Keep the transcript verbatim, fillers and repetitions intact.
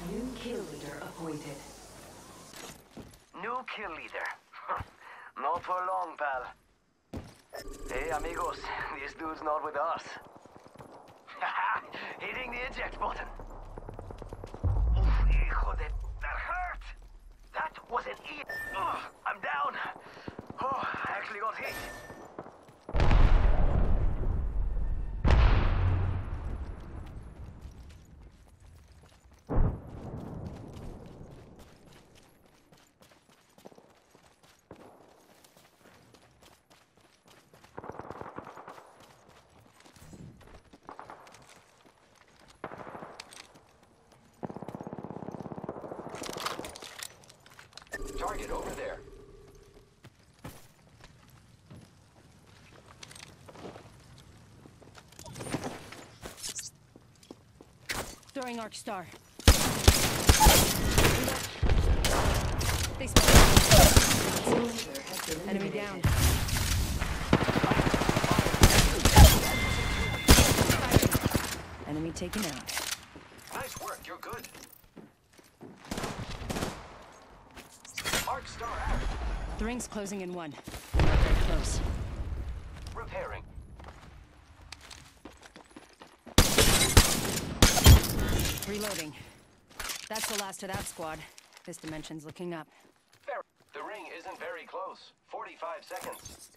New kill leader appointed. New kill leader. Not for long, pal. Hey, amigos, this dude's not with us. Hitting the eject button. Oof, hijo de... That hurt! That was an E... Ugh, I'm down. Oh, I actually got hit. Target over there. Throwing arc star. They Enemy down. Enemy taken out. Nice work, you're good. Arc star out. The ring's closing in one. Not very close. Repairing. Reloading. That's the last of that squad. This dimension's looking up. The ring isn't very close. forty-five seconds.